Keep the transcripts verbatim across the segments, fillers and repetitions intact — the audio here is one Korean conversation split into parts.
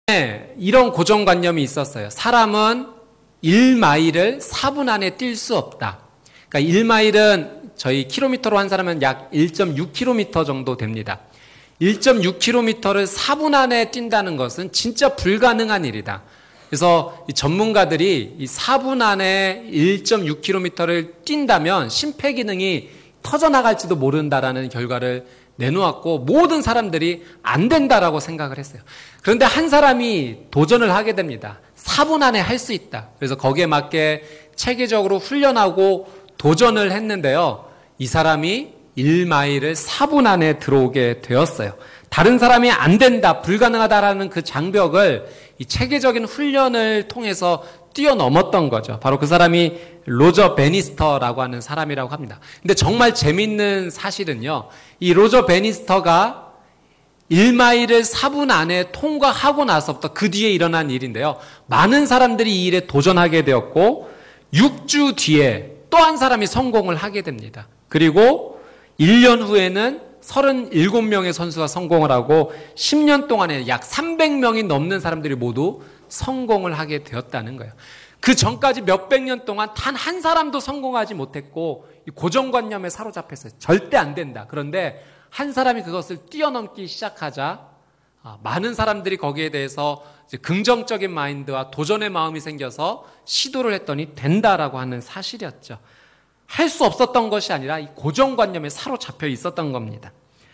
이런 고정관념이 있었어요. 사람은 일 마일을 사 분 안에 뛸 수 없다. 그러니까 일 마일은 저희 킬로미터로 한 사람은 약 일 점 육 킬로미터 정도 됩니다. 일 점 육 킬로미터를 사 분 안에 뛴다는 것은 진짜 불가능한 일이다. 그래서 이 전문가들이 이 사 분 안에 일 점 육 킬로미터를 뛴다면 심폐기능이 터져나갈지도 모른다라는 결과를 내놓았고 모든 사람들이 안 된다라고 생각을 했어요. 그런데 한 사람이 도전을 하게 됩니다. 사 분 안에 할 수 있다. 그래서 거기에 맞게 체계적으로 훈련하고 도전을 했는데요. 이 사람이 일 마일을 사 분 안에 들어오게 되었어요. 다른 사람이 안 된다, 불가능하다라는 그 장벽을 이 체계적인 훈련을 통해서 뛰어넘었던 거죠. 바로 그 사람이 로저 베니스터라고 하는 사람이라고 합니다. 근데 정말 재밌는 사실은요. 이 로저 베니스터가 일 마일을 사 분 안에 통과하고 나서부터 그 뒤에 일어난 일인데요. 많은 사람들이 이 일에 도전하게 되었고 육 주 뒤에 또 한 사람이 성공을 하게 됩니다. 그리고 일 년 후에는 서른일곱 명의 선수가 성공을 하고 십 년 동안에 약 삼백 명이 넘는 사람들이 모두 성공을 하게 되었다는 거예요. 그 전까지 몇백 년 동안 단 한 사람도 성공하지 못했고 고정관념에 사로잡혔어요. 절대 안 된다. 그런데 한 사람이 그것을 뛰어넘기 시작하자 많은 사람들이 거기에 대해서 긍정적인 마인드와 도전의 마음이 생겨서 시도를 했더니 된다라고 하는 사실이었죠. 할 수 없었던 것이 아니라 이 고정관념에 사로잡혀 있었던 겁니다.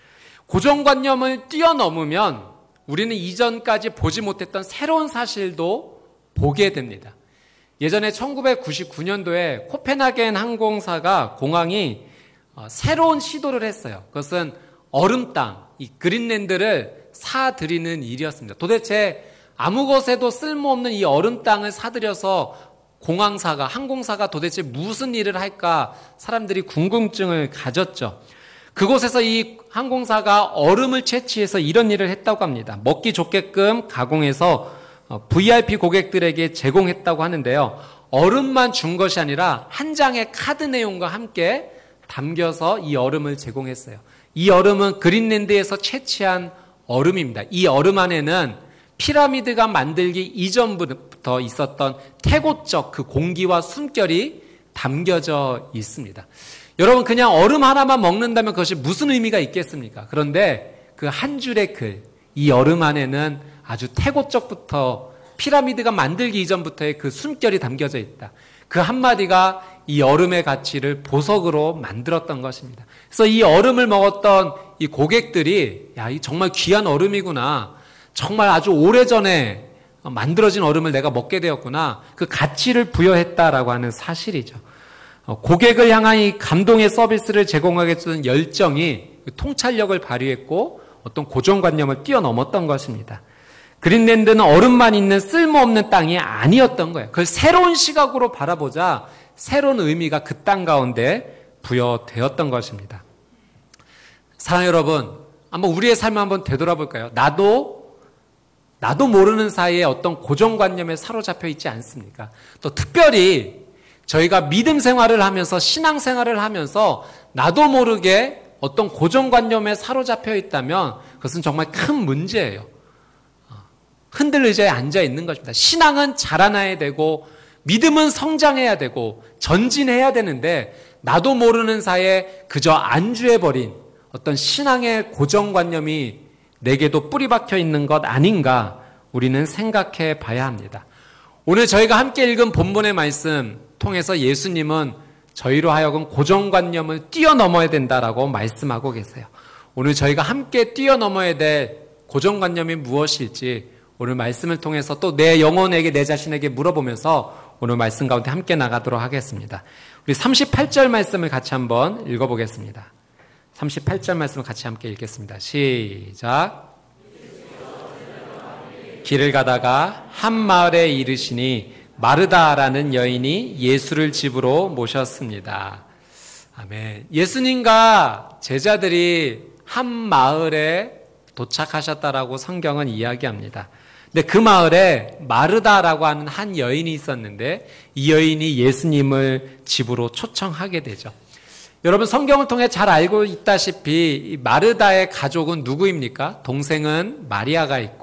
고정관념을 뛰어넘으면 우리는 이전까지 보지 못했던 새로운 사실도 보게 됩니다. 예전에 천구백구십구 년도에 코펜하겐 항공사가 공항이 새로운 시도를 했어요. 그것은 얼음 땅, 이 그린랜드를 사들이는 일이었습니다. 도대체 아무 것에도 쓸모없는 이 얼음 땅을 사들여서 공항사가, 항공사가 도대체 무슨 일을 할까 사람들이 궁금증을 가졌죠. 그곳에서 이 항공사가 얼음을 채취해서 이런 일을 했다고 합니다. 먹기 좋게끔 가공해서 브이아이피 고객들에게 제공했다고 하는데요. 얼음만 준 것이 아니라 한 장의 카드 내용과 함께 담겨서 이 얼음을 제공했어요. 이 얼음은 그린랜드에서 채취한 얼음입니다. 이 얼음 안에는 피라미드가 만들기 이전부터 있었던 태고적 그 공기와 숨결이 담겨져 있습니다. 여러분 그냥 얼음 하나만 먹는다면 그것이 무슨 의미가 있겠습니까? 그런데 그 한 줄의 글, 이 얼음 안에는 아주 태고적부터 피라미드가 만들기 이전부터의 그 숨결이 담겨져 있다. 그 한마디가 이 얼음의 가치를 보석으로 만들었던 것입니다. 그래서 이 얼음을 먹었던 이 고객들이 야, 이 정말 귀한 얼음이구나. 정말 아주 오래전에 만들어진 얼음을 내가 먹게 되었구나. 그 가치를 부여했다라고 하는 사실이죠. 고객을 향한 이 감동의 서비스를 제공하겠다는 열정이 통찰력을 발휘했고 어떤 고정관념을 뛰어넘었던 것입니다. 그린랜드는 얼음만 있는 쓸모없는 땅이 아니었던 거예요. 그걸 새로운 시각으로 바라보자 새로운 의미가 그 땅 가운데 부여되었던 것입니다. 사랑하는 여러분, 한번 우리의 삶을 한번 되돌아볼까요? 나도 나도 모르는 사이에 어떤 고정관념에 사로잡혀 있지 않습니까? 또 특별히 저희가 믿음 생활을 하면서 신앙생활을 하면서 나도 모르게 어떤 고정관념에 사로잡혀 있다면 그것은 정말 큰 문제예요. 흔들 의자에 앉아 있는 것입니다. 신앙은 자라나야 되고 믿음은 성장해야 되고 전진해야 되는데 나도 모르는 사이에 그저 안주해버린 어떤 신앙의 고정관념이 내게도 뿌리 박혀 있는 것 아닌가 우리는 생각해 봐야 합니다. 오늘 저희가 함께 읽은 본문의 말씀 통해서 예수님은 저희로 하여금 고정관념을 뛰어넘어야 된다라고 말씀하고 계세요. 오늘 저희가 함께 뛰어넘어야 될 고정관념이 무엇일지 오늘 말씀을 통해서 또 내 영혼에게 내 자신에게 물어보면서 오늘 말씀 가운데 함께 나가도록 하겠습니다. 우리 삼십팔 절 말씀을 같이 한번 읽어보겠습니다. 삼십팔 절 말씀을 같이 함께 읽겠습니다. 시작. 길을 가다가 한 마을에 이르시니 마르다라는 여인이 예수를 집으로 모셨습니다. 아멘. 예수님과 제자들이 한 마을에 도착하셨다라고 성경은 이야기합니다. 근데 그 마을에 마르다라고 하는 한 여인이 있었는데 이 여인이 예수님을 집으로 초청하게 되죠. 여러분 성경을 통해 잘 알고 있다시피 이 마르다의 가족은 누구입니까? 동생은 마리아가 있고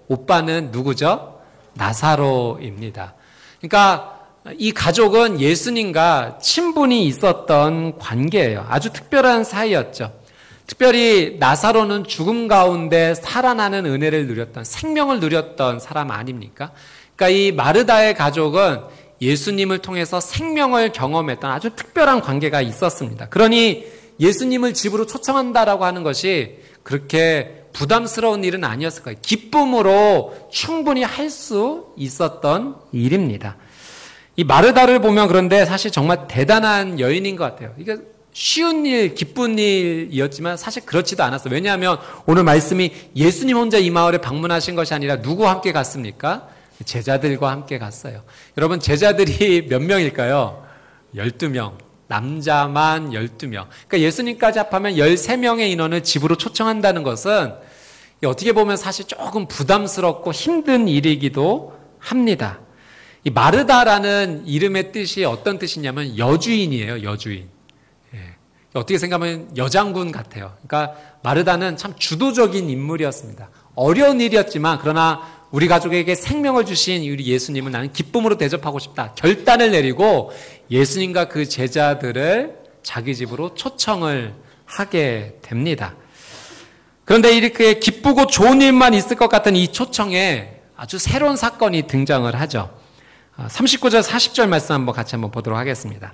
오빠는 누구죠? 나사로입니다. 그러니까 이 가족은 예수님과 친분이 있었던 관계예요. 아주 특별한 사이였죠. 특별히 나사로는 죽음 가운데 살아나는 은혜를 누렸던, 생명을 누렸던 사람 아닙니까? 그러니까 이 마르다의 가족은 예수님을 통해서 생명을 경험했던 아주 특별한 관계가 있었습니다. 그러니 예수님을 집으로 초청한다라고 하는 것이 그렇게 부담스러운 일은 아니었을 거예요. 기쁨으로 충분히 할 수 있었던 일입니다. 이 마르다를 보면 그런데 사실 정말 대단한 여인인 것 같아요. 이게 쉬운 일, 기쁜 일이었지만 사실 그렇지도 않았어요. 왜냐하면 오늘 말씀이 예수님 혼자 이 마을에 방문하신 것이 아니라 누구와 함께 갔습니까? 제자들과 함께 갔어요. 여러분, 제자들이 몇 명일까요? 열두 명. 남자만 열두 명. 그러니까 예수님까지 합하면 열세 명의 인원을 집으로 초청한다는 것은 어떻게 보면 사실 조금 부담스럽고 힘든 일이기도 합니다. 이 마르다라는 이름의 뜻이 어떤 뜻이냐면 여주인이에요. 여주인. 예. 어떻게 생각하면 여장군 같아요. 그러니까 마르다는 참 주도적인 인물이었습니다. 어려운 일이었지만 그러나 우리 가족에게 생명을 주신 우리 예수님은 나는 기쁨으로 대접하고 싶다. 결단을 내리고 예수님과 그 제자들을 자기 집으로 초청을 하게 됩니다. 그런데 이렇게 기쁘고 좋은 일만 있을 것 같은 이 초청에 아주 새로운 사건이 등장을 하죠. 삼십구 절 사십 절 말씀 한번 같이 한번 보도록 하겠습니다.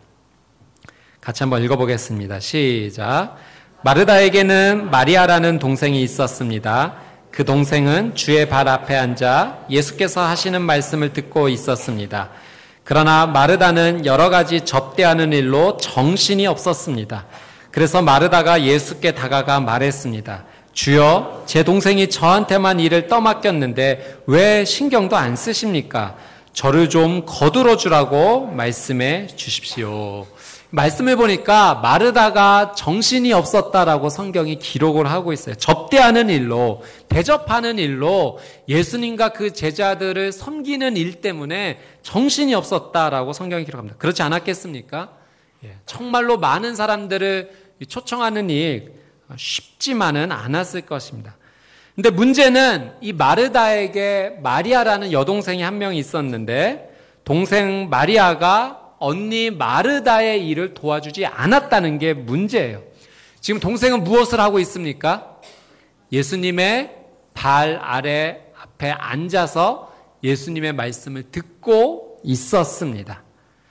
같이 한번 읽어보겠습니다. 시작. 마르다에게는 마리아라는 동생이 있었습니다. 그 동생은 주의 발 앞에 앉아 예수께서 하시는 말씀을 듣고 있었습니다. 그러나 마르다는 여러 가지 접대하는 일로 정신이 없었습니다. 그래서 마르다가 예수께 다가가 말했습니다. 주여, 제 동생이 저한테만 일을 떠맡겼는데 왜 신경도 안 쓰십니까? 저를 좀 거두러 주라고 말씀해 주십시오. 말씀을 보니까 마르다가 정신이 없었다라고 성경이 기록을 하고 있어요. 접대하는 일로, 대접하는 일로 예수님과 그 제자들을 섬기는 일 때문에 정신이 없었다라고 성경이 기록합니다. 그렇지 않았겠습니까? 예, 정말로 많은 사람들을 초청하는 일 쉽지만은 않았을 것입니다. 근데 문제는 이 마르다에게 마리아라는 여동생이 한 명 있었는데 동생 마리아가 언니 마르다의 일을 도와주지 않았다는 게 문제예요. 지금 동생은 무엇을 하고 있습니까? 예수님의 발 아래 앞에 앉아서 예수님의 말씀을 듣고 있었습니다.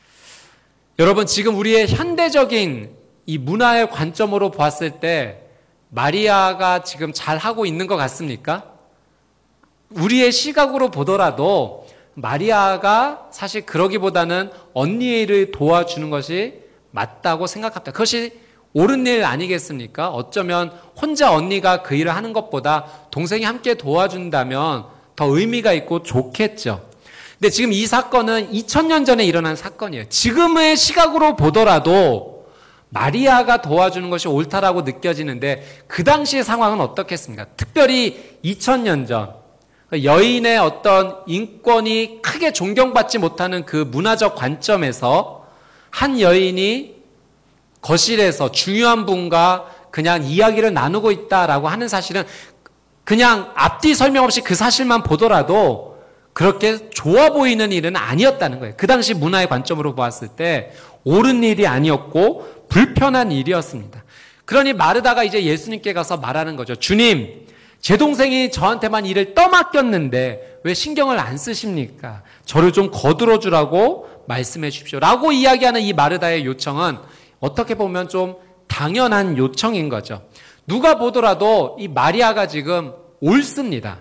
여러분, 지금 우리의 현대적인 이 문화의 관점으로 보았을 때 마리아가 지금 잘하고 있는 것 같습니까? 우리의 시각으로 보더라도 마리아가 사실 그러기보다는 언니의 일을 도와주는 것이 맞다고 생각합니다. 그것이 옳은 일 아니겠습니까? 어쩌면 혼자 언니가 그 일을 하는 것보다 동생이 함께 도와준다면 더 의미가 있고 좋겠죠. 근데 지금 이 사건은 이천 년 전에 일어난 사건이에요. 지금의 시각으로 보더라도 마리아가 도와주는 것이 옳다라고 느껴지는데 그 당시의 상황은 어떻겠습니까? 특별히 이천 년 전 여인의 어떤 인권이 크게 존경받지 못하는 그 문화적 관점에서 한 여인이 거실에서 중요한 분과 그냥 이야기를 나누고 있다라고 하는 사실은 그냥 앞뒤 설명 없이 그 사실만 보더라도 그렇게 좋아 보이는 일은 아니었다는 거예요. 그 당시 문화의 관점으로 보았을 때 옳은 일이 아니었고 불편한 일이었습니다. 그러니 마르다가 이제 예수님께 가서 말하는 거죠. 주님, 제 동생이 저한테만 일을 떠맡겼는데 왜 신경을 안 쓰십니까? 저를 좀 거들어 주라고 말씀해 주십시오. 라고 이야기하는 이 마르다의 요청은 어떻게 보면 좀 당연한 요청인 거죠. 누가 보더라도 이 마리아가 지금 옳습니다.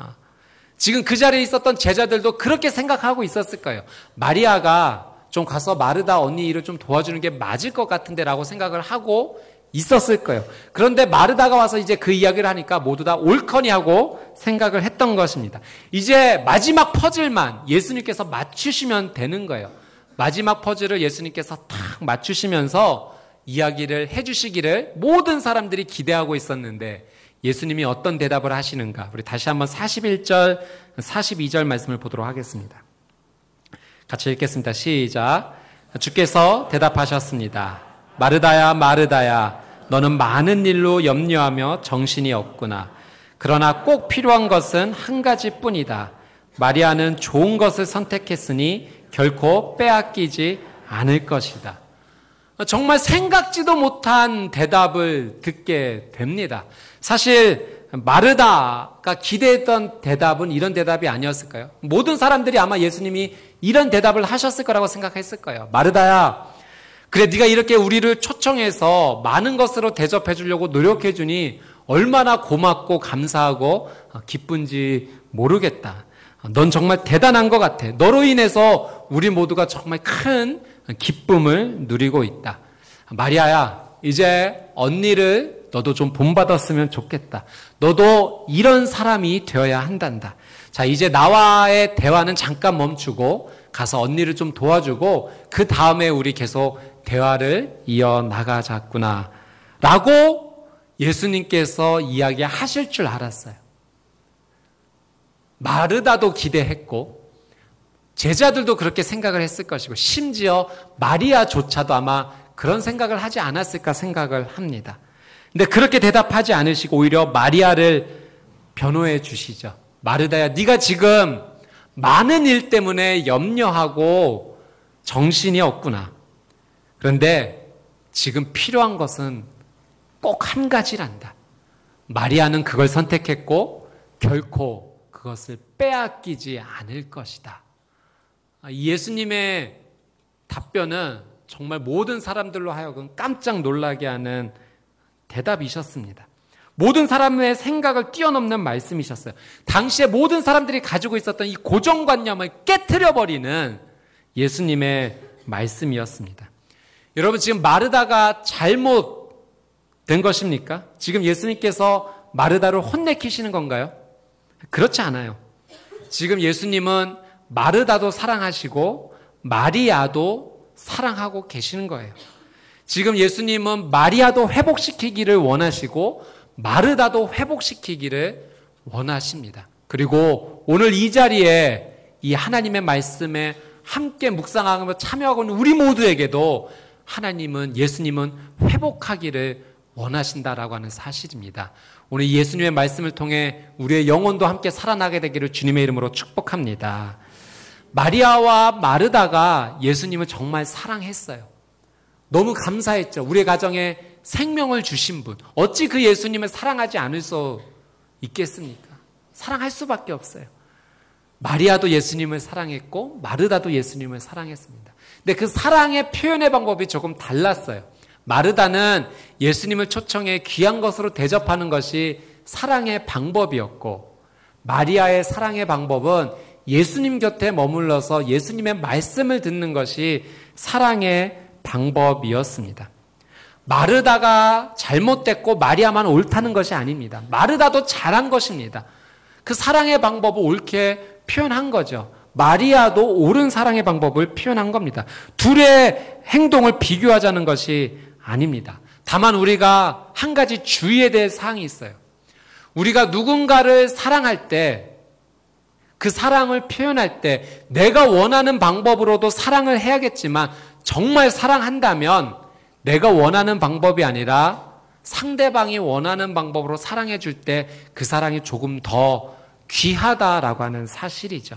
지금 그 자리에 있었던 제자들도 그렇게 생각하고 있었을 거예요. 마리아가 좀 가서 마르다 언니 일을 좀 도와주는 게 맞을 것 같은데 라고 생각을 하고 있었을 거예요. 그런데 마르다가 와서 이제 그 이야기를 하니까 모두 다 옳거니 하고 생각을 했던 것입니다. 이제 마지막 퍼즐만 예수님께서 맞추시면 되는 거예요. 마지막 퍼즐을 예수님께서 탁 맞추시면서 이야기를 해주시기를 모든 사람들이 기대하고 있었는데 예수님이 어떤 대답을 하시는가? 우리 다시 한번 사십일 절, 사십이 절 말씀을 보도록 하겠습니다. 같이 읽겠습니다. 시작. 주께서 대답하셨습니다. 마르다야, 마르다야, 너는 많은 일로 염려하며 정신이 없구나. 그러나 꼭 필요한 것은 한 가지뿐이다. 마리아는 좋은 것을 선택했으니 결코 빼앗기지 않을 것이다. 정말 생각지도 못한 대답을 듣게 됩니다. 사실 마르다가 기대했던 대답은 이런 대답이 아니었을까요? 모든 사람들이 아마 예수님이 이런 대답을 하셨을 거라고 생각했을 거예요. 마르다야, 그래 네가 이렇게 우리를 초청해서 많은 것으로 대접해 주려고 노력해 주니 얼마나 고맙고 감사하고 기쁜지 모르겠다. 넌 정말 대단한 것 같아. 너로 인해서 우리 모두가 정말 큰 기쁨을 누리고 있다. 마리아야, 이제 언니를 너도 좀 본받았으면 좋겠다. 너도 이런 사람이 되어야 한단다. 자, 이제 나와의 대화는 잠깐 멈추고 가서 언니를 좀 도와주고 그 다음에 우리 계속 대화를 이어나가자꾸나 라고 예수님께서 이야기하실 줄 알았어요. 마르다도 기대했고 제자들도 그렇게 생각을 했을 것이고 심지어 마리아조차도 아마 그런 생각을 하지 않았을까 생각을 합니다. 근데 그렇게 대답하지 않으시고 오히려 마리아를 변호해 주시죠. 마르다야, 네가 지금 많은 일 때문에 염려하고 정신이 없구나. 그런데 지금 필요한 것은 꼭 한 가지란다. 마리아는 그걸 선택했고 결코 그것을 빼앗기지 않을 것이다. 예수님의 답변은 정말 모든 사람들로 하여금 깜짝 놀라게 하는 대답이셨습니다. 모든 사람의 생각을 뛰어넘는 말씀이셨어요. 당시에 모든 사람들이 가지고 있었던 이 고정관념을 깨트려버리는 예수님의 말씀이었습니다. 여러분, 지금 마르다가 잘못된 것입니까? 지금 예수님께서 마르다를 혼내키시는 건가요? 그렇지 않아요. 지금 예수님은 마르다도 사랑하시고 마리아도 사랑하고 계시는 거예요. 지금 예수님은 마리아도 회복시키기를 원하시고 마르다도 회복시키기를 원하십니다. 그리고 오늘 이 자리에 이 하나님의 말씀에 함께 묵상하며 참여하고 있는 우리 모두에게도 하나님은, 예수님은 회복하기를 원하신다라고 하는 사실입니다. 오늘 예수님의 말씀을 통해 우리의 영혼도 함께 살아나게 되기를 주님의 이름으로 축복합니다. 마리아와 마르다가 예수님을 정말 사랑했어요. 너무 감사했죠. 우리의 가정에 생명을 주신 분. 어찌 그 예수님을 사랑하지 않을 수 있겠습니까? 사랑할 수밖에 없어요. 마리아도 예수님을 사랑했고 마르다도 예수님을 사랑했습니다. 근데 그 사랑의 표현의 방법이 조금 달랐어요. 마르다는 예수님을 초청해 귀한 것으로 대접하는 것이 사랑의 방법이었고 마리아의 사랑의 방법은 예수님 곁에 머물러서 예수님의 말씀을 듣는 것이 사랑의 방법이었습니다. 마르다가 잘못됐고 마리아만 옳다는 것이 아닙니다. 마르다도 잘한 것입니다. 그 사랑의 방법을 옳게 표현한 거죠. 마리아도 옳은 사랑의 방법을 표현한 겁니다. 둘의 행동을 비교하자는 것이 아닙니다. 다만 우리가 한 가지 주의해야 될 사항이 있어요. 우리가 누군가를 사랑할 때, 그 사랑을 표현할 때 내가 원하는 방법으로도 사랑을 해야겠지만 정말 사랑한다면 내가 원하는 방법이 아니라 상대방이 원하는 방법으로 사랑해 줄 때 그 사랑이 조금 더 귀하다라고 하는 사실이죠.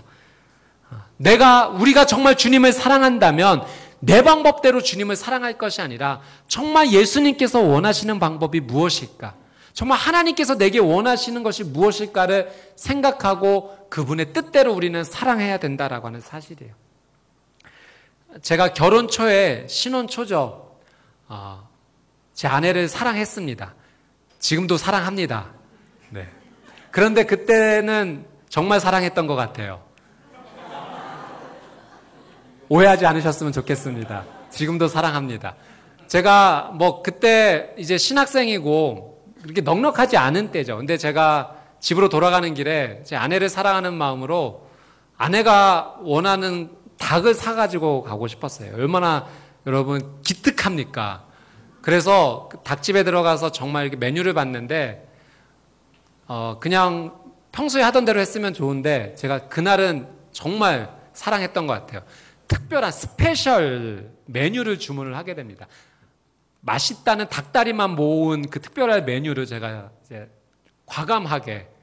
내가, 우리가 정말 주님을 사랑한다면 내 방법대로 주님을 사랑할 것이 아니라 정말 예수님께서 원하시는 방법이 무엇일까? 정말 하나님께서 내게 원하시는 것이 무엇일까를 생각하고 그분의 뜻대로 우리는 사랑해야 된다라고 하는 사실이에요. 제가 결혼 초에, 신혼 초죠. 어, 제 아내를 사랑했습니다. 지금도 사랑합니다. 네. 그런데 그때는 정말 사랑했던 것 같아요. 오해하지 않으셨으면 좋겠습니다. 지금도 사랑합니다. 제가 뭐 그때 이제 신학생이고 그렇게 넉넉하지 않은 때죠. 근데 제가 집으로 돌아가는 길에 제 아내를 사랑하는 마음으로 아내가 원하는 닭을 사가지고 가고 싶었어요. 얼마나 여러분 기특합니까? 그래서 닭집에 들어가서 정말 이렇게 메뉴를 봤는데 어 그냥 평소에 하던 대로 했으면 좋은데 제가 그날은 정말 사랑했던 것 같아요. 특별한 스페셜 메뉴를 주문을 하게 됩니다. 맛있다는 닭다리만 모은 그 특별한 메뉴를 제가 이제 과감하게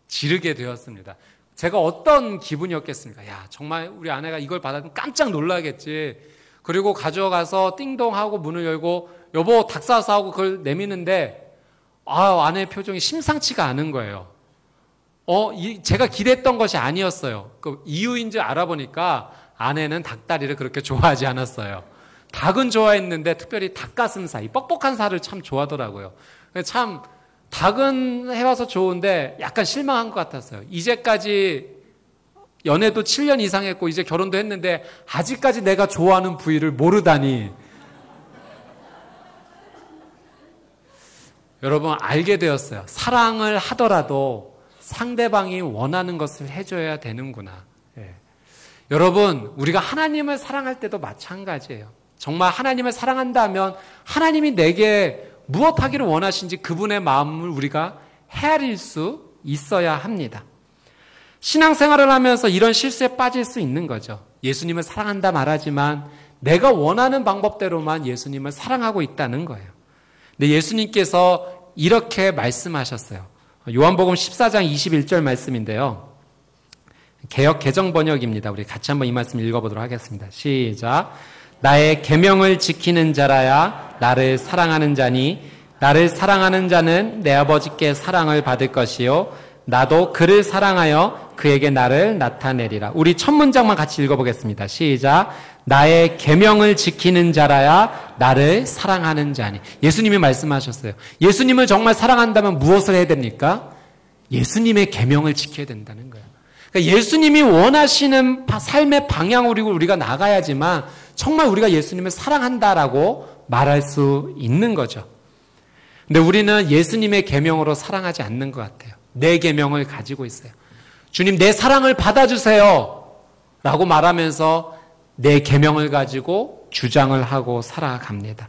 지르게 되었습니다. 제가 어떤 기분이었겠습니까? 야, 정말 우리 아내가 이걸 받았으면 깜짝 놀라겠지. 그리고 가져가서 띵동하고 문을 열고 여보 닭 사서 하고 그걸 내미는데 아, 아내의 표정이 심상치가 않은 거예요. 어, 이, 제가 기대했던 것이 아니었어요. 그 이유인지 알아보니까 아내는 닭다리를 그렇게 좋아하지 않았어요. 닭은 좋아했는데 특별히 닭가슴살, 이 뻑뻑한 살을 참 좋아하더라고요. 참 닭은 해와서 좋은데 약간 실망한 것 같았어요. 이제까지 연애도 칠 년 이상 했고 이제 결혼도 했는데 아직까지 내가 좋아하는 부위를 모르다니. 여러분 알게 되었어요. 사랑을 하더라도 상대방이 원하는 것을 해줘야 되는구나. 예. 여러분 우리가 하나님을 사랑할 때도 마찬가지예요. 정말 하나님을 사랑한다면 하나님이 내게 무엇 하기를 원하신지 그분의 마음을 우리가 헤아릴 수 있어야 합니다. 신앙생활을 하면서 이런 실수에 빠질 수 있는 거죠. 예수님을 사랑한다 말하지만 내가 원하는 방법대로만 예수님을 사랑하고 있다는 거예요. 근데 예수님께서 이렇게 말씀하셨어요. 요한복음 십사 장 이십일 절 말씀인데요. 개역 개정 번역입니다. 우리 같이 한번 이 말씀 읽어보도록 하겠습니다. 시작. 나의 계명을 지키는 자라야 나를 사랑하는 자니 나를 사랑하는 자는 내 아버지께 사랑을 받을 것이요 나도 그를 사랑하여 그에게 나를 나타내리라. 우리 첫 문장만 같이 읽어보겠습니다. 시작. 나의 계명을 지키는 자라야 나를 사랑하는 자니. 예수님이 말씀하셨어요. 예수님을 정말 사랑한다면 무엇을 해야 됩니까? 예수님의 계명을 지켜야 된다는 거예요. 그러니까 예수님이 원하시는 삶의 방향으로 우리가 나가야지만 정말 우리가 예수님을 사랑한다라고 말할 수 있는 거죠. 근데 우리는 예수님의 계명으로 사랑하지 않는 것 같아요. 내 계명을 가지고 있어요. 주님 내 사랑을 받아주세요 라고 말하면서 내 계명을 가지고 주장을 하고 살아갑니다.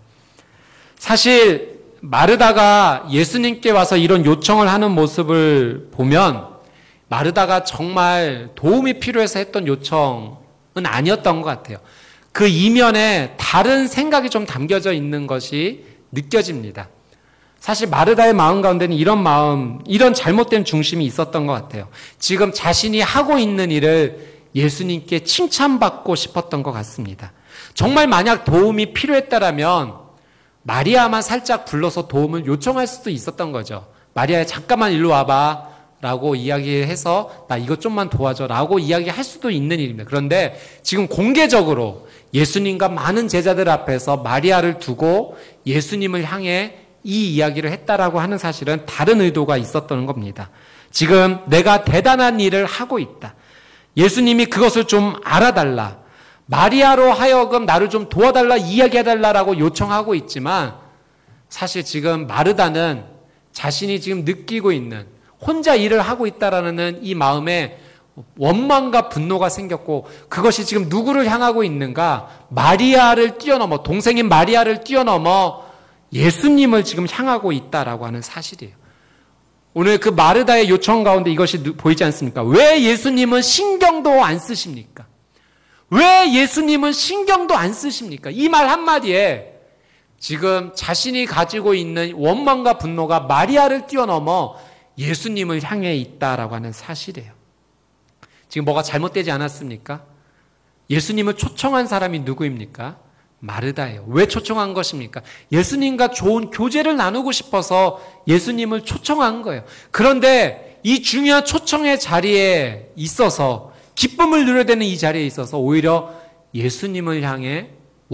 사실 마르다가 예수님께 와서 이런 요청을 하는 모습을 보면 마르다가 정말 도움이 필요해서 했던 요청은 아니었던 것 같아요. 그 이면에 다른 생각이 좀 담겨져 있는 것이 느껴집니다. 사실 마르다의 마음 가운데는 이런 마음, 이런 잘못된 중심이 있었던 것 같아요. 지금 자신이 하고 있는 일을 예수님께 칭찬받고 싶었던 것 같습니다. 정말 만약 도움이 필요했다라면 마리아만 살짝 불러서 도움을 요청할 수도 있었던 거죠. 마리아야 잠깐만 일로 와봐 라고 이야기해서 나 이것 좀만 도와줘 라고 이야기할 수도 있는 일입니다. 그런데 지금 공개적으로 예수님과 많은 제자들 앞에서 마리아를 두고 예수님을 향해 이 이야기를 했다라고 하는 사실은 다른 의도가 있었던 겁니다. 지금 내가 대단한 일을 하고 있다. 예수님이 그것을 좀 알아달라. 마리아로 하여금 나를 좀 도와달라, 이야기해달라라고 요청하고 있지만 사실 지금 마르다는 자신이 지금 느끼고 있는 혼자 일을 하고 있다라는 이 마음에 원망과 분노가 생겼고 그것이 지금 누구를 향하고 있는가? 마리아를 뛰어넘어, 동생인 마리아를 뛰어넘어 예수님을 지금 향하고 있다라고 하는 사실이에요. 오늘 그 마르다의 요청 가운데 이것이 보이지 않습니까? 왜 예수님은 신경도 안 쓰십니까? 왜 예수님은 신경도 안 쓰십니까? 이 말 한마디에 지금 자신이 가지고 있는 원망과 분노가 마리아를 뛰어넘어 예수님을 향해 있다라고 하는 사실이에요. 지금 뭐가 잘못되지 않았습니까? 예수님을 초청한 사람이 누구입니까? 마르다예요. 왜 초청한 것입니까? 예수님과 좋은 교제를 나누고 싶어서 예수님을 초청한 거예요. 그런데 이 중요한 초청의 자리에 있어서 기쁨을 누려야 되는 이 자리에 있어서 오히려 예수님을 향해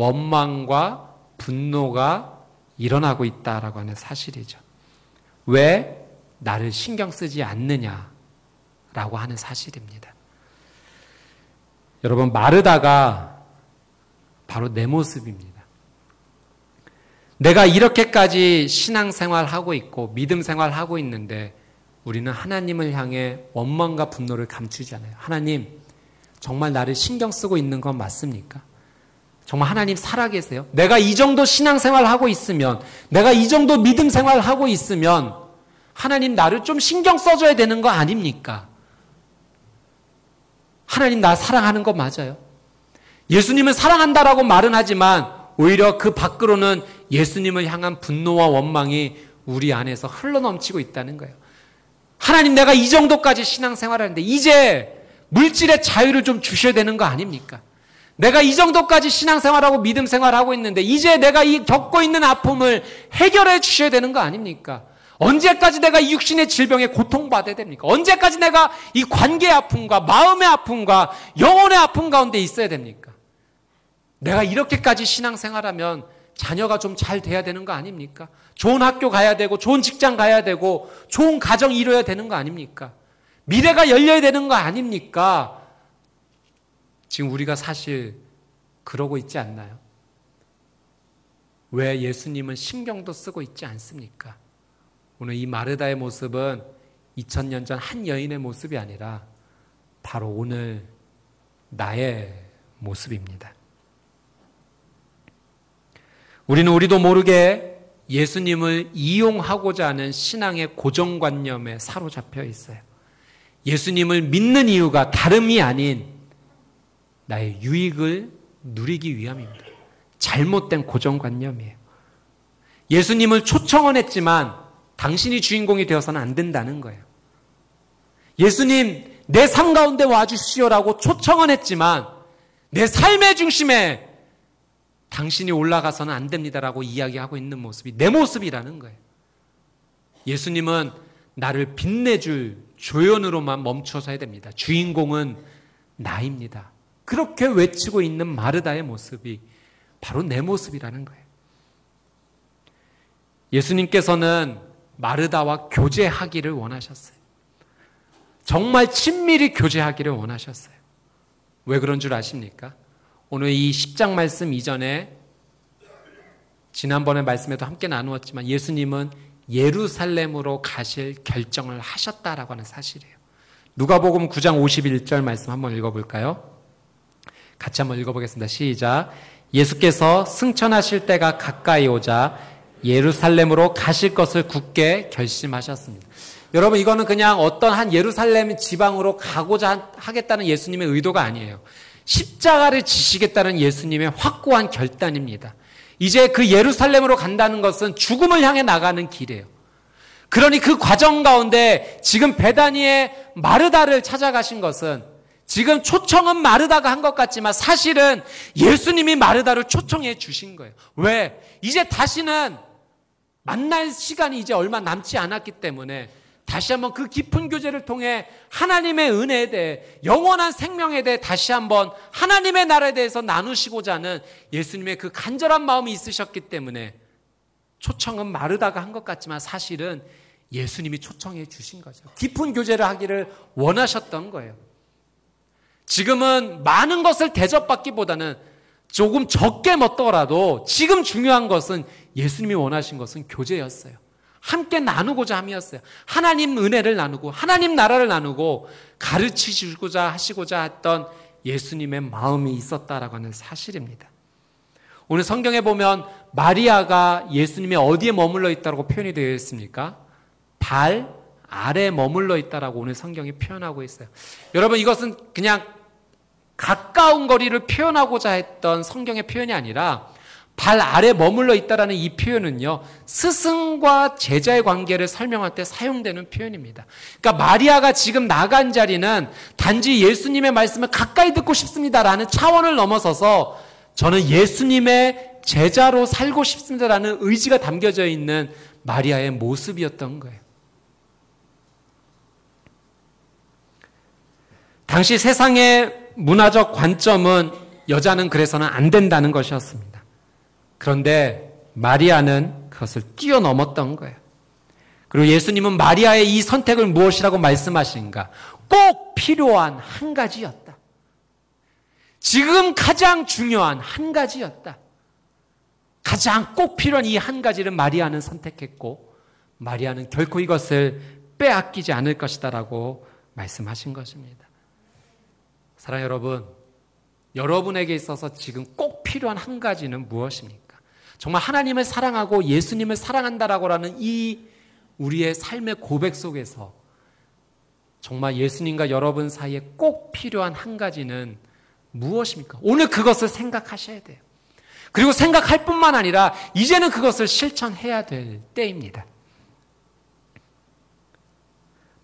원망과 분노가 일어나고 있다라고 하는 사실이죠. 왜 나를 신경 쓰지 않느냐라고 하는 사실입니다. 여러분, 마르다가 바로 내 모습입니다. 내가 이렇게까지 신앙생활하고 있고 믿음 생활하고 있는데 우리는 하나님을 향해 원망과 분노를 감추지 않아요. 하나님, 정말 나를 신경 쓰고 있는 건 맞습니까? 정말 하나님 살아계세요? 내가 이 정도 신앙생활하고 있으면, 내가 이 정도 믿음 생활하고 있으면 하나님 나를 좀 신경 써줘야 되는 거 아닙니까? 하나님 나 사랑하는 거 맞아요? 예수님을 사랑한다라고 말은 하지만 오히려 그 밖으로는 예수님을 향한 분노와 원망이 우리 안에서 흘러넘치고 있다는 거예요. 하나님, 내가 이 정도까지 신앙생활을 하는데 이제 물질의 자유를 좀 주셔야 되는 거 아닙니까? 내가 이 정도까지 신앙생활하고 믿음생활하고 있는데 이제 내가 이 겪고 있는 아픔을 해결해 주셔야 되는 거 아닙니까? 언제까지 내가 이 육신의 질병에 고통받아야 됩니까? 언제까지 내가 이 관계의 아픔과 마음의 아픔과 영혼의 아픔 가운데 있어야 됩니까? 내가 이렇게까지 신앙생활하면 자녀가 좀 잘 돼야 되는 거 아닙니까? 좋은 학교 가야 되고 좋은 직장 가야 되고 좋은 가정 이루어야 되는 거 아닙니까? 미래가 열려야 되는 거 아닙니까? 지금 우리가 사실 그러고 있지 않나요? 왜 예수님은 신경도 쓰고 있지 않습니까? 오늘 이 마르다의 모습은 이천 년 전 한 여인의 모습이 아니라 바로 오늘 나의 모습입니다. 우리는 우리도 모르게 예수님을 이용하고자 하는 신앙의 고정관념에 사로잡혀 있어요. 예수님을 믿는 이유가 다름이 아닌 나의 유익을 누리기 위함입니다. 잘못된 고정관념이에요. 예수님을 초청은 했지만 당신이 주인공이 되어서는 안 된다는 거예요. 예수님, 내 삶 가운데 와주시오라고 초청은 했지만 내 삶의 중심에 당신이 올라가서는 안 됩니다라고 이야기하고 있는 모습이 내 모습이라는 거예요. 예수님은 나를 빛내줄 조연으로만 멈춰서야 됩니다. 주인공은 나입니다. 그렇게 외치고 있는 마르다의 모습이 바로 내 모습이라는 거예요. 예수님께서는 마르다와 교제하기를 원하셨어요. 정말 친밀히 교제하기를 원하셨어요. 왜 그런 줄 아십니까? 오늘 이 십 장 말씀 이전에 지난번에 말씀에도 함께 나누었지만 예수님은 예루살렘으로 가실 결정을 하셨다라고 하는 사실이에요. 누가복음 구 장 오십일 절 말씀 한번 읽어볼까요? 같이 한번 읽어보겠습니다. 시작. 예수께서 승천하실 때가 가까이 오자 예루살렘으로 가실 것을 굳게 결심하셨습니다. 여러분, 이거는 그냥 어떤 한 예루살렘 지방으로 가고자 하겠다는 예수님의 의도가 아니에요. 십자가를 지시겠다는 예수님의 확고한 결단입니다. 이제 그 예루살렘으로 간다는 것은 죽음을 향해 나가는 길이에요. 그러니 그 과정 가운데 지금 베다니의 마르다를 찾아가신 것은 지금 초청은 마르다가 한 것 같지만 사실은 예수님이 마르다를 초청해 주신 거예요. 왜? 이제 다시는 만날 시간이 이제 얼마 남지 않았기 때문에 다시 한번 그 깊은 교제를 통해 하나님의 은혜에 대해, 영원한 생명에 대해 다시 한번 하나님의 나라에 대해서 나누시고자 하는 예수님의 그 간절한 마음이 있으셨기 때문에 초청은 마르다가 한 것 같지만 사실은 예수님이 초청해 주신 거죠. 깊은 교제를 하기를 원하셨던 거예요. 지금은 많은 것을 대접받기보다는 조금 적게 먹더라도 지금 중요한 것은 예수님이 원하신 것은 교제였어요. 함께 나누고자 함이었어요. 하나님 은혜를 나누고 하나님 나라를 나누고 가르치시고자 하시고자 했던 예수님의 마음이 있었다라고 하는 사실입니다. 오늘 성경에 보면 마리아가 예수님의 어디에 머물러 있다고 표현이 되어 있습니까? 발 아래 머물러 있다라고 오늘 성경이 표현하고 있어요. 여러분, 이것은 그냥 가까운 거리를 표현하고자 했던 성경의 표현이 아니라 발 아래 머물러 있다라는 이 표현은요, 스승과 제자의 관계를 설명할 때 사용되는 표현입니다. 그러니까 마리아가 지금 나간 자리는 단지 예수님의 말씀을 가까이 듣고 싶습니다라는 차원을 넘어서서 저는 예수님의 제자로 살고 싶습니다라는 의지가 담겨져 있는 마리아의 모습이었던 거예요. 당시 세상의 문화적 관점은 여자는 그래서는 안 된다는 것이었습니다. 그런데 마리아는 그것을 뛰어넘었던 거예요. 그리고 예수님은 마리아의 이 선택을 무엇이라고 말씀하시는가? 꼭 필요한 한 가지였다. 지금 가장 중요한 한 가지였다. 가장 꼭 필요한 이 한 가지를 마리아는 선택했고 마리아는 결코 이것을 빼앗기지 않을 것이다라고 말씀하신 것입니다. 사랑하는 여러분, 여러분에게 있어서 지금 꼭 필요한 한 가지는 무엇입니까? 정말 하나님을 사랑하고 예수님을 사랑한다라고 하는 이 우리의 삶의 고백 속에서 정말 예수님과 여러분 사이에 꼭 필요한 한 가지는 무엇입니까? 오늘 그것을 생각하셔야 돼요. 그리고 생각할 뿐만 아니라 이제는 그것을 실천해야 될 때입니다.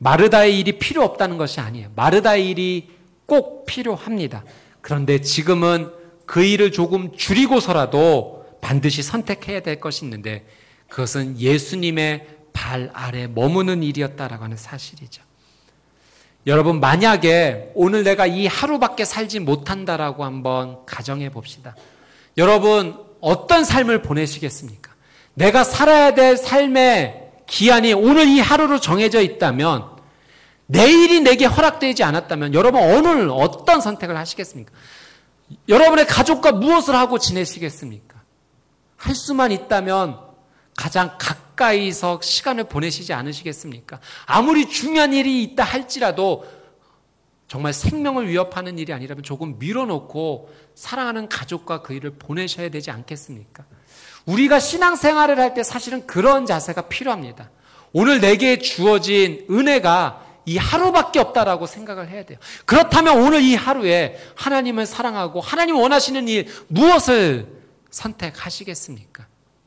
마르다의 일이 필요 없다는 것이 아니에요. 마르다의 일이 꼭 필요합니다. 그런데 지금은 그 일을 조금 줄이고서라도 반드시 선택해야 될 것이 있는데 그것은 예수님의 발 아래 머무는 일이었다라고 하는 사실이죠. 여러분, 만약에 오늘 내가 이 하루밖에 살지 못한다라고 한번 가정해 봅시다. 여러분, 어떤 삶을 보내시겠습니까? 내가 살아야 될 삶의 기한이 오늘 이 하루로 정해져 있다면, 내일이 내게 허락되지 않았다면 여러분 오늘 어떤 선택을 하시겠습니까? 여러분의 가족과 무엇을 하고 지내시겠습니까? 할 수만 있다면 가장 가까이서 시간을 보내시지 않으시겠습니까? 아무리 중요한 일이 있다 할지라도 정말 생명을 위협하는 일이 아니라면 조금 밀어놓고 사랑하는 가족과 그 일을 보내셔야 되지 않겠습니까? 우리가 신앙생활을 할 때 사실은 그런 자세가 필요합니다. 오늘 내게 주어진 은혜가 이 하루밖에 없다라고 생각을 해야 돼요. 그렇다면 오늘 이 하루에 하나님을 사랑하고 하나님 원하시는 일 무엇을 선택하시겠습니까?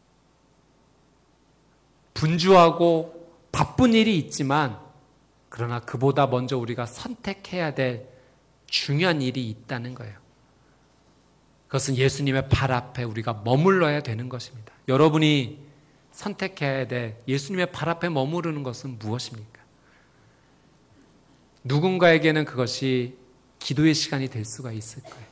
분주하고 바쁜 일이 있지만 그러나 그보다 먼저 우리가 선택해야 될 중요한 일이 있다는 거예요. 그것은 예수님의 발 앞에 우리가 머물러야 되는 것입니다. 여러분이 선택해야 될 예수님의 발 앞에 머무르는 것은 무엇입니까? 누군가에게는 그것이 기도의 시간이 될 수가 있을 거예요.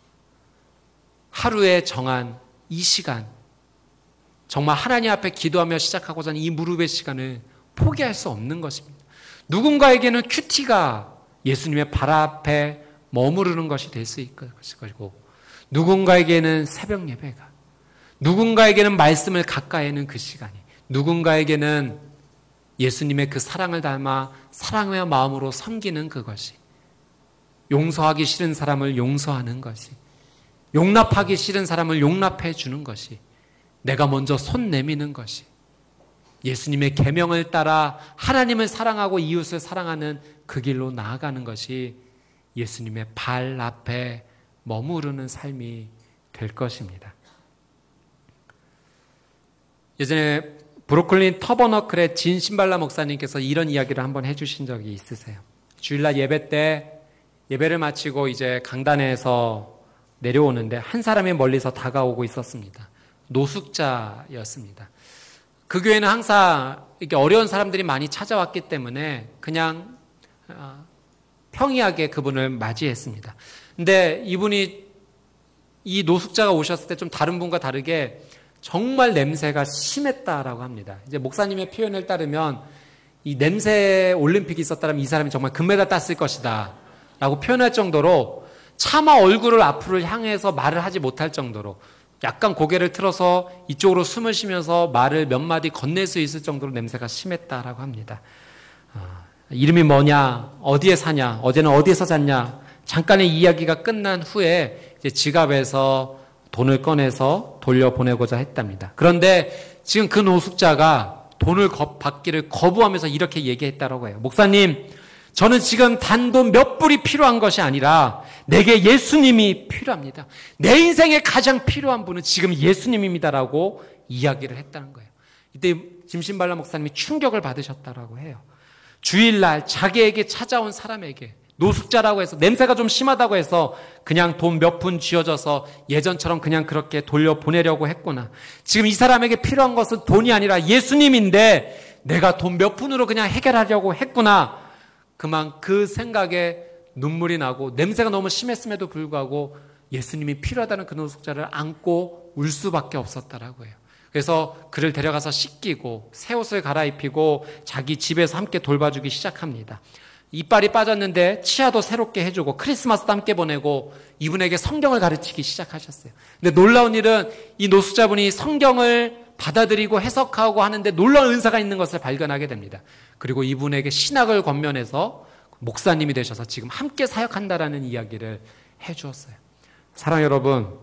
하루에 정한 이 시간, 정말 하나님 앞에 기도하며 시작하고자 하는 이 무릎의 시간을 포기할 수 없는 것입니다. 누군가에게는 큐티가 예수님의 발 앞에 머무르는 것이 될 수 있을 것이고, 누군가에게는 새벽 예배가, 누군가에게는 말씀을 가까이 하는 그 시간이, 누군가에게는 예수님의 그 사랑을 담아 사랑의 마음으로 섬기는 그것이, 용서하기 싫은 사람을 용서하는 것이, 용납하기 싫은 사람을 용납해 주는 것이, 내가 먼저 손 내미는 것이, 예수님의 계명을 따라 하나님을 사랑하고 이웃을 사랑하는 그 길로 나아가는 것이 예수님의 발 앞에 머무르는 삶이 될 것입니다. 예전에 브루클린 터버너클의 진 신발라 목사님께서 이런 이야기를 한번 해주신 적이 있으세요. 주일날 예배 때 예배를 마치고 이제 강단에서 내려오는데 한 사람이 멀리서 다가오고 있었습니다. 노숙자였습니다. 그 교회는 항상 이렇게 어려운 사람들이 많이 찾아왔기 때문에 그냥 평이하게 그분을 맞이했습니다. 근데 이분이, 이 노숙자가 오셨을 때 좀 다른 분과 다르게 정말 냄새가 심했다라고 합니다. 이제 목사님의 표현을 따르면 이 냄새 올림픽이 있었다면 이 사람이 정말 금메달 땄을 것이다 라고 표현할 정도로 차마 얼굴을 앞으로 향해서 말을 하지 못할 정도로 약간 고개를 틀어서 이쪽으로 숨을 쉬면서 말을 몇 마디 건넬 수 있을 정도로 냄새가 심했다라고 합니다. 어, 이름이 뭐냐, 어디에 사냐, 어제는 어디에서 잤냐, 잠깐의 이야기가 끝난 후에 이제 지갑에서 돈을 꺼내서 돌려보내고자 했답니다. 그런데 지금 그 노숙자가 돈을 받기를 거부하면서 이렇게 얘기했다라고 해요. 목사님, 저는 지금 단돈 몇 불이 필요한 것이 아니라 내게 예수님이 필요합니다. 내 인생에 가장 필요한 분은 지금 예수님입니다라고 이야기를 했다는 거예요. 이때 짐신발라 목사님이 충격을 받으셨다라고 해요. 주일날 자기에게 찾아온 사람에게 노숙자라고 해서 냄새가 좀 심하다고 해서 그냥 돈 몇 푼 쥐어져서 예전처럼 그냥 그렇게 돌려보내려고 했구나. 지금 이 사람에게 필요한 것은 돈이 아니라 예수님인데 내가 돈 몇 푼으로 그냥 해결하려고 했구나. 그만 그 생각에 눈물이 나고 냄새가 너무 심했음에도 불구하고 예수님이 필요하다는 그 노숙자를 안고 울 수밖에 없었다라고 해요. 그래서 그를 데려가서 씻기고 새 옷을 갈아입히고 자기 집에서 함께 돌봐주기 시작합니다. 이빨이 빠졌는데 치아도 새롭게 해주고 크리스마스도 함께 보내고 이분에게 성경을 가르치기 시작하셨어요. 근데 놀라운 일은 이 노숙자분이 성경을 받아들이고 해석하고 하는데 놀라운 은사가 있는 것을 발견하게 됩니다. 그리고 이분에게 신학을 권면해서 목사님이 되셔서 지금 함께 사역한다라는 이야기를 해주었어요. 사랑 여러분,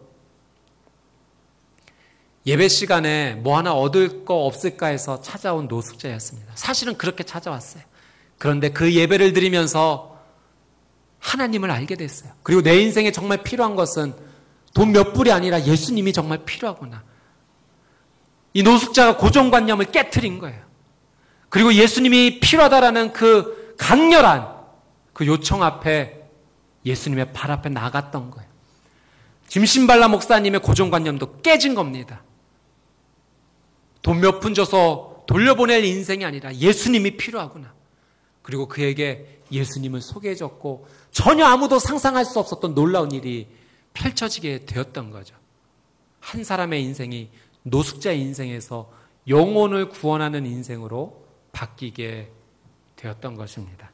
예배 시간에 뭐 하나 얻을 거 없을까 해서 찾아온 노숙자였습니다. 사실은 그렇게 찾아왔어요. 그런데 그 예배를 드리면서 하나님을 알게 됐어요. 그리고 내 인생에 정말 필요한 것은 돈 몇 불이 아니라 예수님이 정말 필요하구나. 이 노숙자가 고정관념을 깨트린 거예요. 그리고 예수님이 필요하다라는 그 강렬한 그 요청 앞에 예수님의 발 앞에 나갔던 거예요. 짐신발라 목사님의 고정관념도 깨진 겁니다. 돈 몇 푼 줘서 돌려보낼 인생이 아니라 예수님이 필요하구나. 그리고 그에게 예수님을 소개해줬고 전혀 아무도 상상할 수 없었던 놀라운 일이 펼쳐지게 되었던 거죠. 한 사람의 인생이 노숙자의 인생에서 영혼을 구원하는 인생으로 바뀌게 되었던 것입니다.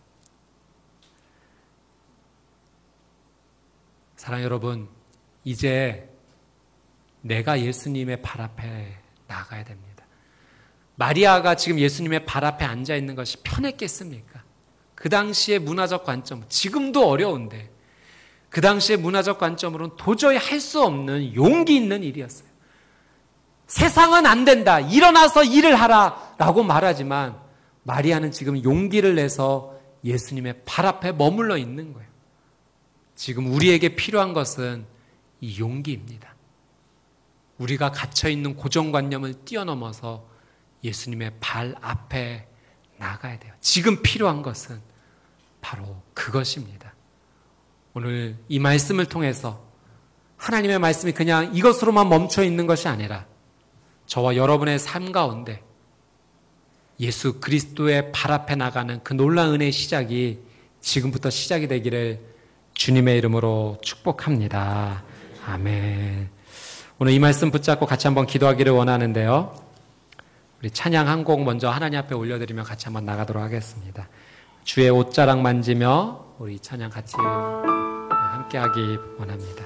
사랑 여러분, 이제 내가 예수님의 발 앞에 나가야 됩니다. 마리아가 지금 예수님의 발 앞에 앉아 있는 것이 편했겠습니까? 그 당시의 문화적 관점, 지금도 어려운데 그 당시의 문화적 관점으로는 도저히 할 수 없는 용기 있는 일이었어요. 세상은 안 된다, 일어나서 일을 하라 라고 말하지만 마리아는 지금 용기를 내서 예수님의 발 앞에 머물러 있는 거예요. 지금 우리에게 필요한 것은 이 용기입니다. 우리가 갇혀있는 고정관념을 뛰어넘어서 예수님의 발 앞에 나가야 돼요. 지금 필요한 것은 바로 그것입니다. 오늘 이 말씀을 통해서 하나님의 말씀이 그냥 이것으로만 멈춰 있는 것이 아니라 저와 여러분의 삶 가운데 예수 그리스도의 발 앞에 나가는 그 놀라운 은혜의 시작이 지금부터 시작이 되기를 주님의 이름으로 축복합니다. 아멘. 오늘 이 말씀 붙잡고 같이 한번 기도하기를 원하는데요. 우리 찬양 한 곡 먼저 하나님 앞에 올려드리며 같이 한번 나가도록 하겠습니다. 주의 옷자락 만지며 우리 찬양 같이 함께하기 원합니다.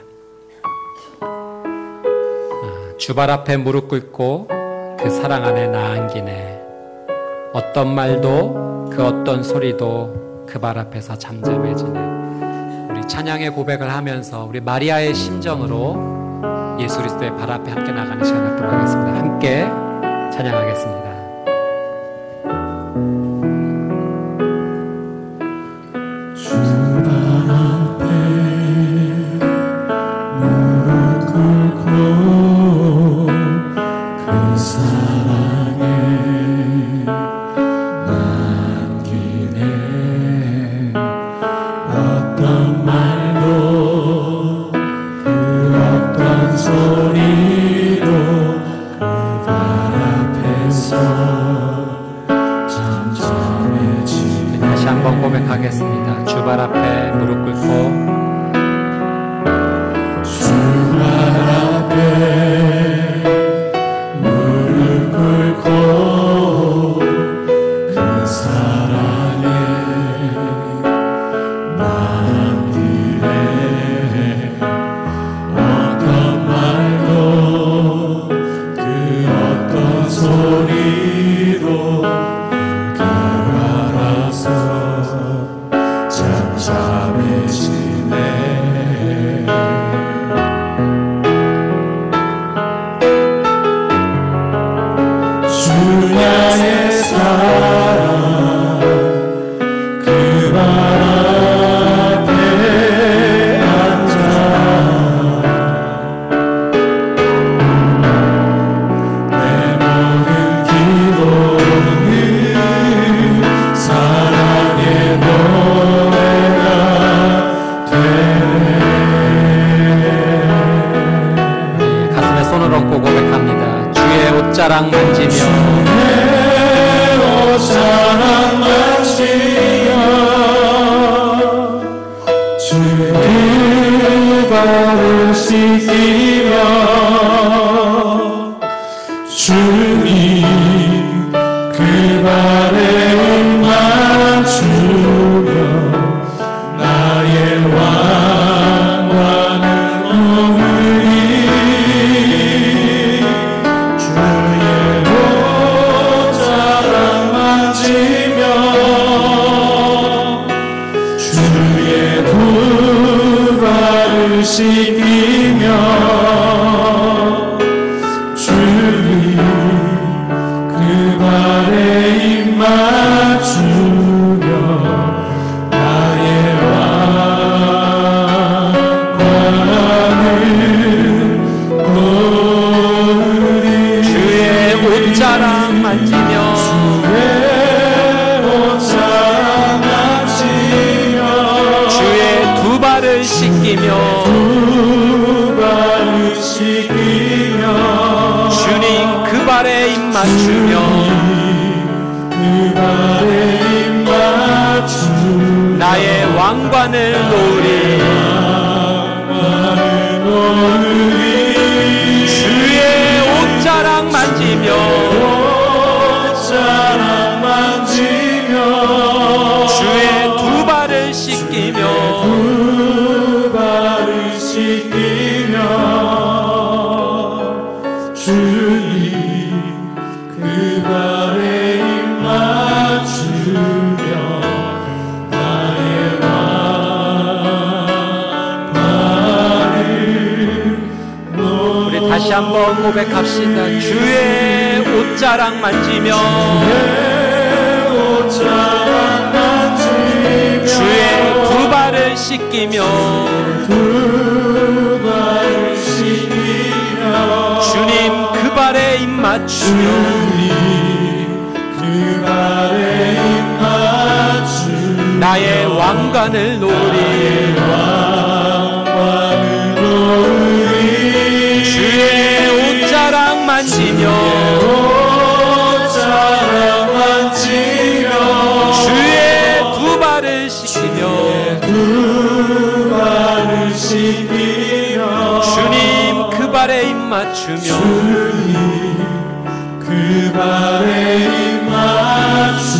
주발 앞에 무릎 꿇고 그 사랑 안에 나 안기네. 어떤 말도 그 어떤 소리도 그 발 앞에서 잠잠해지네. 우리 찬양의 고백을 하면서 우리 마리아의 심정으로 예수 그리스도의 발 앞에 함께 나가는 시간 갖도록 하겠습니다. 함께 찬양하겠습니다. 고백하겠습니다. 주발 앞에 무릎 꿇고 주발 앞에 무릎 꿇고 그 사랑에 남기네. 어떤 말도 그 어떤 소리도 잠잠해지네. 주야의 사랑 그 발 앞에 앉아 내 모든 기도는 사랑의 노래가 가슴에 손을 얹고 고백합니다. 주의 옷자락 만지며 주의 옷자락 만지며 주의 발을 씻기며 주님 그 발에 옷만 주며 나의 왕관을 오으리. 주의 옷자락 만지며 주의 두 발을 씻기며 주님 그 발에 입 맞추며 나의 왕관을 오으리. 주의 옷자락 만지며 주의 옷자락 씻기며 두 발을 씻기며 주님 그 발에 입 맞추며 그 발에 입 맞추며 나의 왕관을 놓으리 왕관을 놓으리 주의 옷자락 만지며 옷자락 만지며 주의 두 발을 씻기며 두 발을 씻기며 주님 그 발에 입 맞추며 나의 왕관을 놓으리 우리 다시 한번 고백합시다. 주의 옷자락 만지며 옷자락 만지며 주의 두 발을 씻기며 두 발을 씻기며 주님 그 발에 입 맞추며 그 발에 입 맞추며 나의 왕관을 놓으리 왕관을 놓으리 주의 옷자락 만지며 옷자락 만지며 주의 두 발을 씻기며 두 발을 씻기며 주님 그 발에 입 맞추며 주님 그 발에 입 맞추며